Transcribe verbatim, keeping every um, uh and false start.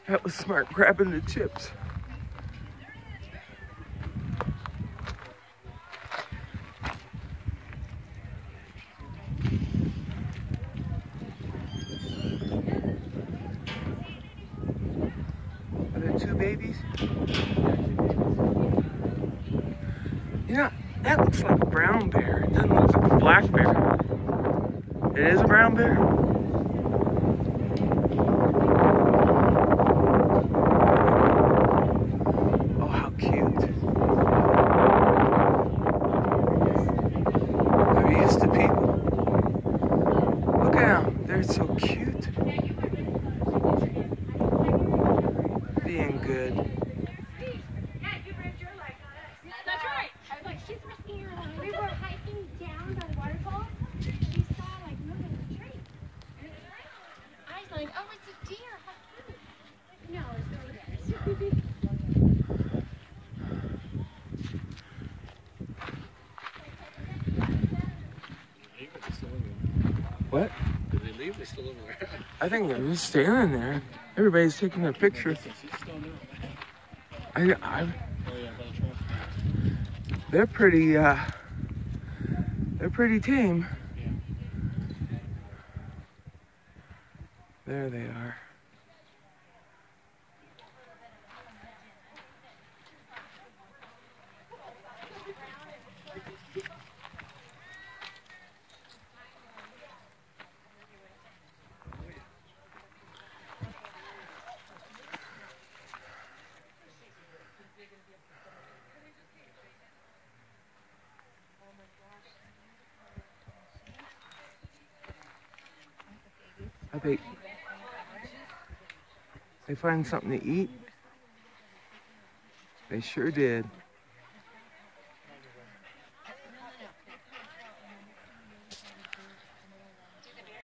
That was smart, grabbing the chips. Are there two babies? You know, that looks like a brown bear. It doesn't look like a black bear. It is a brown bear? Oh, how cute. They're used to people. Look at them. They're so cute. Being good. That's right. I was like, she's risking her life. We were hiking down the waterfall. We saw like moving the tree. I was like, oh, it's a deer. How cute. No, it's really bears. What? Did they leave? They still over there? I think they're just standing there. Everybody's taking their pictures. I, I, they're pretty, uh, they're pretty tame. There they are. I think they find something to eat. They sure did.